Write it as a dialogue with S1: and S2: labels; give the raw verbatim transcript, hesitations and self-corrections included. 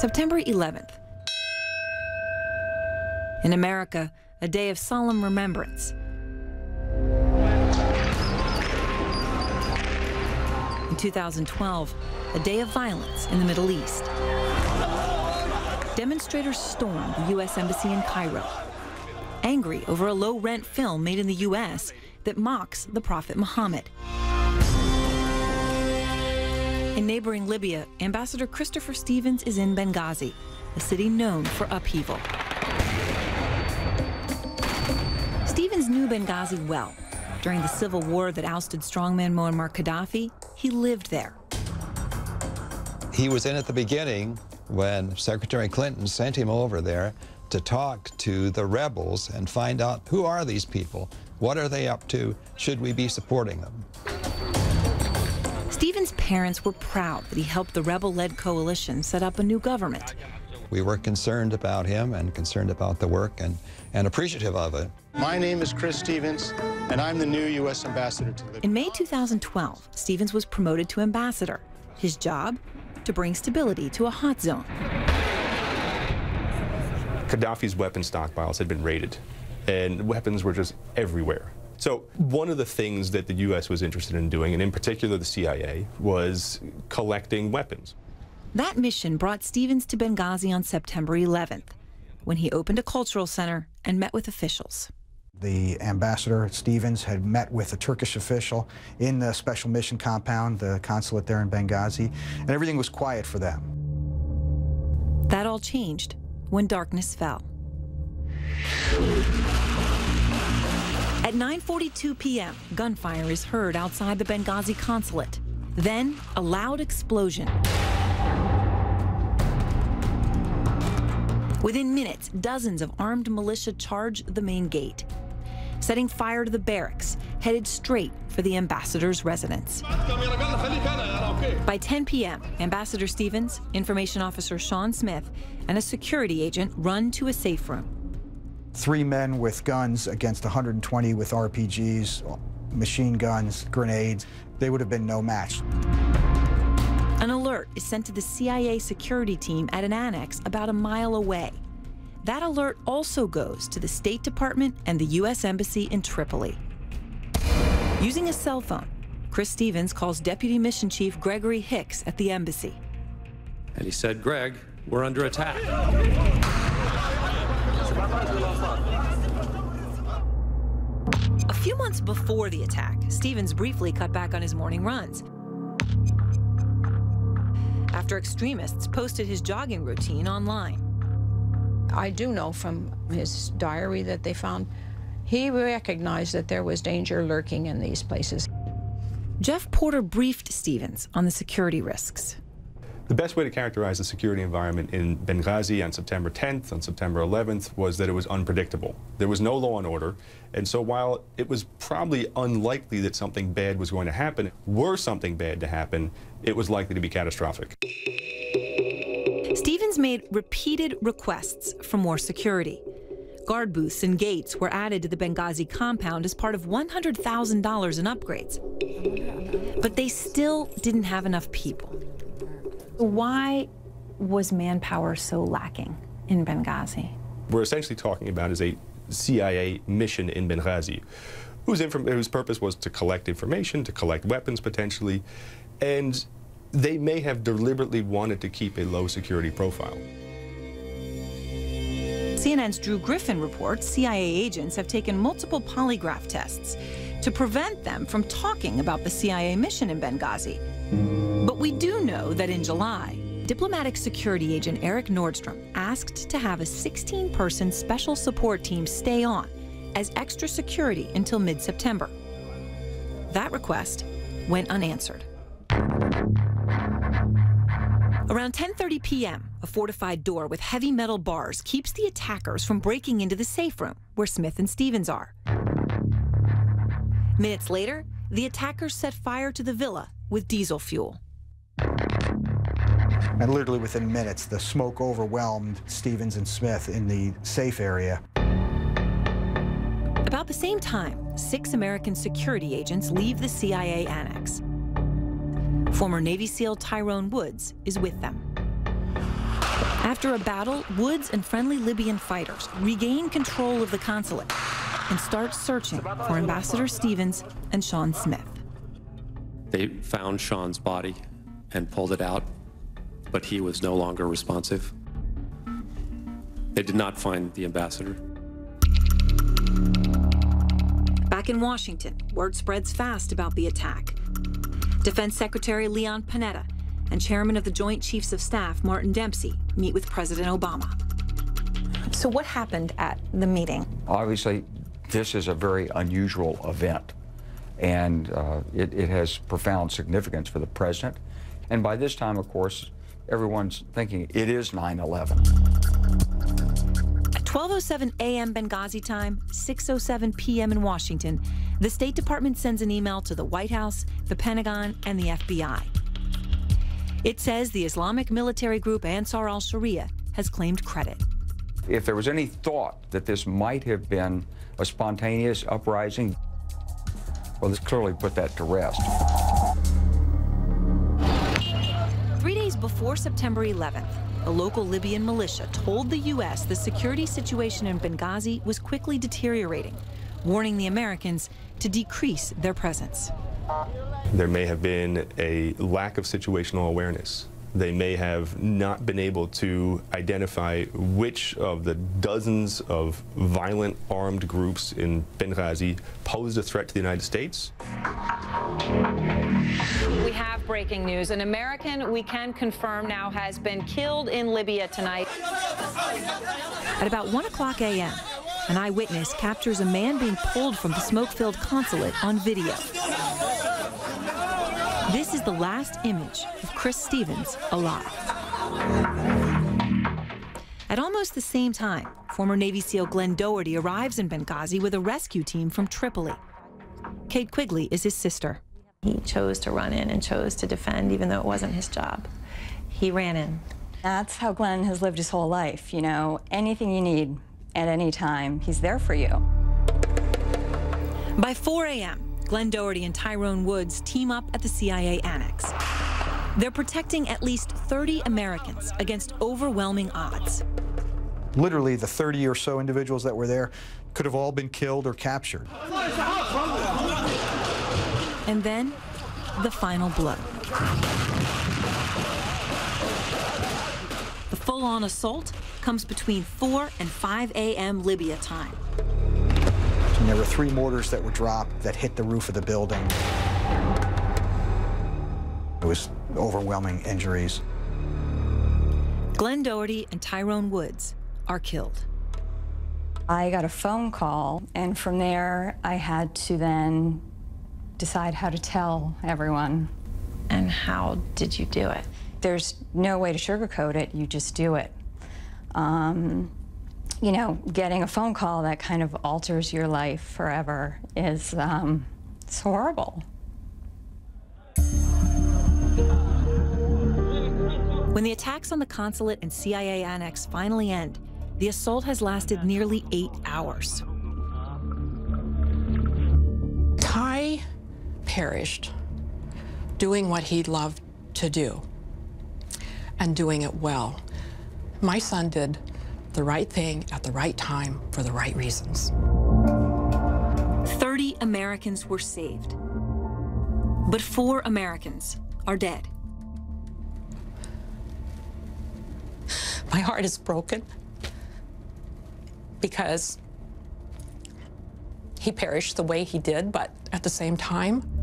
S1: September eleventh. In America, a day of solemn remembrance. In two thousand twelve, a day of violence in the Middle East. Demonstrators stormed the U S Embassy in Cairo, angry over a low-rent film made in the U S that mocks the Prophet Muhammad. In neighboring Libya, Ambassador Christopher Stevens is in Benghazi, a city known for upheaval. Stevens knew Benghazi well. During the civil war that ousted strongman Muammar Gaddafi, he lived there.
S2: He was in at the beginning when Secretary Clinton sent him over there to talk to the rebels and find out who are these people, what are they up to, should we be supporting them?
S1: Stevens' parents were proud that he helped the rebel-led coalition set up a new government.
S2: We were concerned about him and concerned about the work and, and appreciative of it.
S3: My name is Chris Stevens, and I'm the new U S ambassador to Libya.
S1: In May two thousand twelve, Stevens was promoted to ambassador. His job? To bring stability to a hot zone.
S4: Gaddafi's weapon stockpiles had been raided, and weapons were just everywhere. So one of the things that the U S was interested in doing, and in particular the C I A, was collecting weapons.
S1: That mission brought Stevens to Benghazi on September eleventh, when he opened a cultural center and met with officials.
S5: The ambassador, Stevens, had met with a Turkish official in the special mission compound, the consulate there in Benghazi, and everything was quiet for them.
S1: That all changed when darkness fell. At nine forty-two p m, gunfire is heard outside the Benghazi consulate. Then, a loud explosion. Within minutes, dozens of armed militia charged the main gate, setting fire to the barracks, headed straight for the ambassador's residence. By ten p m, Ambassador Stevens, Information Officer Sean Smith, and a security agent run to a safe room.
S5: Three men with guns against one hundred twenty with R P Gs, machine guns, grenades. They would have been no match.
S1: An alert is sent to the C I A security team at an annex about a mile away. That alert also goes to the State Department and the U S Embassy in Tripoli. Using a cell phone, Chris Stevens calls Deputy Mission Chief Gregory Hicks at the embassy.
S6: And he said, "Greg, we're under attack."
S1: A few months before the attack, Stevens briefly cut back on his morning runs after extremists posted his jogging routine online.
S7: I do know from his diary that they found he recognized that there was danger lurking in these places.
S1: Jeff Porter briefed Stevens on the security risks.
S4: The best way to characterize the security environment in Benghazi on September tenth, on September eleventh, was that it was unpredictable. There was no law and order, and so while it was probably unlikely that something bad was going to happen, were something bad to happen, it was likely to be catastrophic.
S1: Stevens made repeated requests for more security. Guard booths and gates were added to the Benghazi compound as part of one hundred thousand dollars in upgrades. But they still didn't have enough people. Why was manpower so lacking in Benghazi?
S4: We're essentially talking about is a C I A mission in Benghazi, whose, whose purpose was to collect information, to collect weapons potentially, and they may have deliberately wanted to keep a low security profile.
S1: C N N's Drew Griffin reports C I A agents have taken multiple polygraph tests to prevent them from talking about the C I A mission in Benghazi. But we do know that in July, diplomatic security agent Eric Nordstrom asked to have a sixteen person special support team stay on as extra security until mid-September. That request went unanswered. Around ten thirty p m, a fortified door with heavy metal bars keeps the attackers from breaking into the safe room where Smith and Stevens are. Minutes later, the attackers set fire to the villa with diesel fuel.
S5: And literally within minutes, the smoke overwhelmed Stevens and Smith in the safe area.
S1: About the same time, six American security agents leave the C I A annex. Former Navy SEAL Tyrone Woods is with them. After a battle, Woods and friendly Libyan fighters regain control of the consulate and start searching for Ambassador Stevens and Sean Smith.
S6: They found Sean's body and pulled it out, but he was no longer responsive. They did not find the ambassador.
S1: Back in Washington, word spreads fast about the attack. Defense Secretary Leon Panetta and Chairman of the Joint Chiefs of Staff, Martin Dempsey, meet with President Obama. So what happened at the meeting?
S8: Obviously, this is a very unusual event, and uh, it, it has profound significance for the president. And by this time, of course, everyone's thinking it is nine eleven.
S1: At twelve oh seven a m Benghazi time, six oh seven p m in Washington, the State Department sends an email to the White House, the Pentagon, and the F B I. It says the Islamic military group Ansar al-Sharia has claimed credit.
S8: If there was any thought that this might have been a spontaneous uprising, well, this clearly put that to rest.
S1: Three days before September eleventh, a local Libyan militia told the U S the security situation in Benghazi was quickly deteriorating, warning the Americans to decrease their presence.
S4: There may have been a lack of situational awareness. They may have not been able to identify which of the dozens of violent armed groups in Benghazi posed a threat to the United States.
S9: We have breaking news. An American, we can confirm now, has been killed in Libya tonight.
S1: At about one o'clock a m, an eyewitness captures a man being pulled from the smoke-filled consulate on video. This is the last image of Chris Stevens alive. At almost the same time, former Navy SEAL Glenn Doherty arrives in Benghazi with a rescue team from Tripoli. Kate Quigley is his sister.
S10: He chose to run in and chose to defend, even though it wasn't his job. He ran in.
S11: That's how Glenn has lived his whole life. You know, anything you need at any time, he's there for you.
S1: By four a m, Glenn Doherty and Tyrone Woods team up at the C I A annex. They're protecting at least thirty Americans against overwhelming odds.
S5: Literally, the thirty or so individuals that were there could have all been killed or captured.
S1: And then, the final blow. The full-on assault comes between four and five a m Libya time.
S5: And there were three mortars that were dropped that hit the roof of the building. It was overwhelming injuries.
S1: Glenn Doherty and Tyrone Woods are killed.
S11: I got a phone call, and from there, I had to then decide how to tell everyone.
S10: And how did you do it?
S11: There's no way to sugarcoat it. You just do it. Um, you know, getting a phone call that kind of alters your life forever is, um, it's horrible.
S1: When the attacks on the consulate and C I A annex finally end, the assault has lasted nearly eight hours.
S7: Ty perished doing what he loved to do and doing it well. My son did the right thing at the right time for the right reasons.
S1: thirty Americans were saved, but four Americans are dead.
S7: My heart is broken because he perished the way he did, but at the same time,